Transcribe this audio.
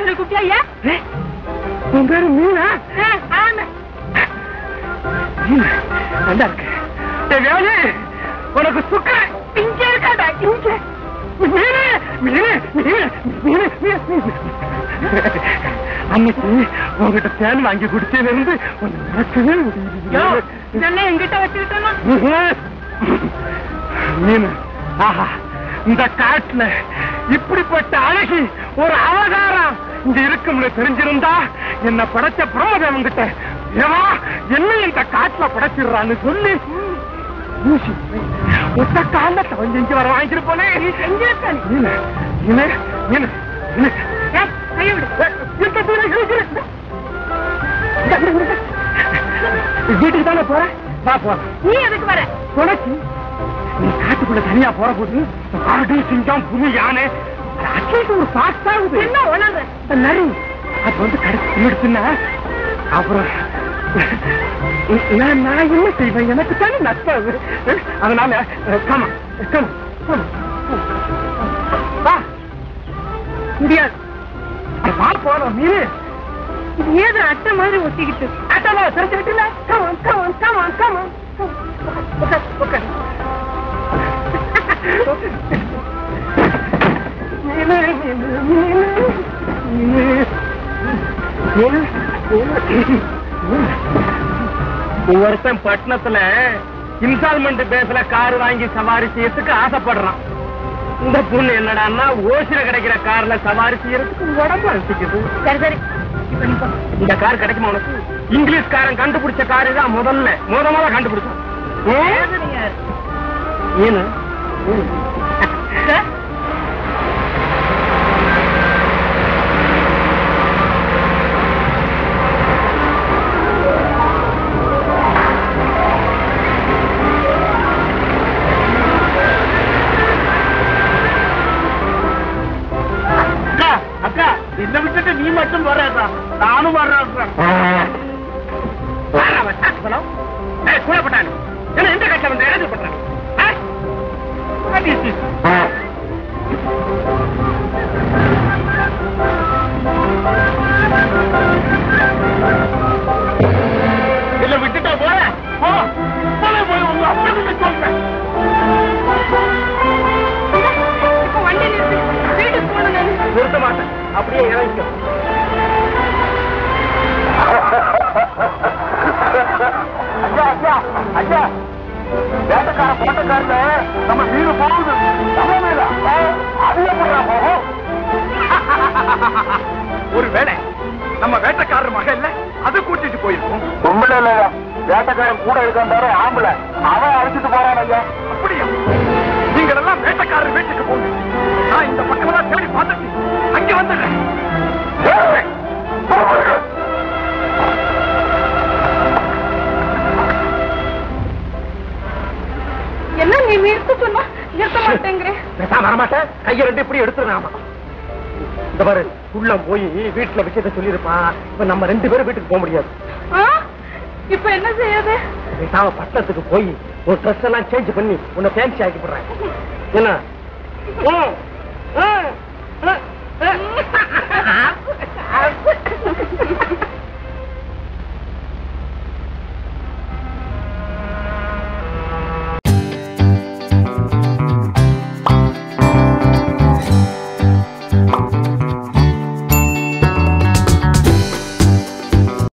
சொல்லி கூப்பிட்டியா? உன் பேரு மீனா? நல்லா இருக்கு. உனக்கு சுக்க இங்க இருக்காடா, இங்க. அன்னைக்கு உங்ககிட்ட தேன் வாங்கி குடிச்சதுல இருந்து நடக்கவே முடியல. இதெல்லாம் எங்கிட்ட வச்சுக்கிட்டோம். மீன், ஆஹா, இந்த காட்டுல இப்படிப்பட்ட அழகி ஒரு அவதாரம் இங்க இருக்கும்னு தெரிஞ்சிருந்தா என்ன படைச்ச பிரமதேவன் கிட்ட ஏவா என்ன இந்த காட்டுல படைச்சிடுறான்னு சொல்லி ஒத்த காலத்தை வந்து இங்க வர வாங்கிட்டு போனே. நீ செஞ்சிருக்க வீட்டுக்கு தானே போற? வா போற. நீ எதுக்கு வர? உனக்கு நீ காட்டுக்குள்ள தனியா போற போது ஆடு, சிங்கம், புலி, யானை ஒரு பாஸ்டாகுது. என்ன உணவு நரி அது வந்து கடைசி எடுத்துன்னா அப்புறம் நான் என்ன செய்வேன்? எனக்கு தானே நஷ்டம். அதனால முடியாது. வா போறோம். நீ ஏதோ அட்டை மாதிரி ஒட்டிக்கிட்டு அட்டை தெரிஞ்சுக்கிட்டு ஒருத்தன் பட்டணத்துல இன்ஸ்டால்மெண்ட் பேஸ்ல கார் வாங்கி சவாரி செய்யறதுக்கு ஆசைப்படுறான். இந்த பொண்ணு என்னடான்னா ஓசில கிடைக்கிற கார்ல சவாரி செய்யறதுக்கு உடம்பு அழைச்சிக்குது. சரி சரி, இந்த கார் கிடைக்குமா உனக்கு? இங்கிலீஷ்காரன் கண்டுபிடிச்ச காரு தான் முதல்ல கண்டுபிடிச்சான். ஏன்னு என்ன விட்டுட்டு நீ மட்டும் வர்றா, நானும் வர்றேன். கூடப்பட்டான் என்ன எந்த கட்சியில் வந்து எழுதி பண்றேன்? இல்ல விட்டுட்டா போற போய் உங்க அப்பா சொல்றேன். வண்டி நிறுத்தி வீட்டுக்கு போனேன். நிறுத்த மாட்டேன், அப்படியே இறங்கிக்க. ஐயா ஐயா ஐயா, வேட்டக்கார போட்டக்காரல நம்ம வீடு போகுது. அது எப்படா போகும்? ஒருவேளை நம்ம வேட்டக்காரர் மக இல்ல அது கூட்டிட்டு போயிருக்கும். உண்மையில இல்லையா, வேட்டக்காரன் கூட இருக்காரு ஆம்பளை, அவன் அழைச்சிட்டு போறான். ஐயா அப்படியா? நீங்கள் எல்லாம் வேட்டக்காரர் வீட்டுக்கு போங்க. நான் இந்த பக்கம் தான் தேடி பார்த்துட்டு அங்க வந்துடுறேன். என்ன நீ நிறுத்த சொன்னா நிறுத்த மாட்டேங்கிறேன். வரமாட்டேன், கையை ரெண்டு இப்படி எடுத்துருநாமா. இந்த பாரு, உள்ள போய் வீட்டுல விஷயத்த சொல்லிருப்பான். இப்ப நம்ம 2 பேரும் வீட்டுக்கு போக முடியாது. இப்ப என்ன செய்யாது? பட்டணத்துக்கு போய் ஒரு ட்ரெஸ் எல்லாம் சேஞ்ச் பண்ணி உன்னை ஃபேன்சி ஆக்கி போடுறேன். என்ன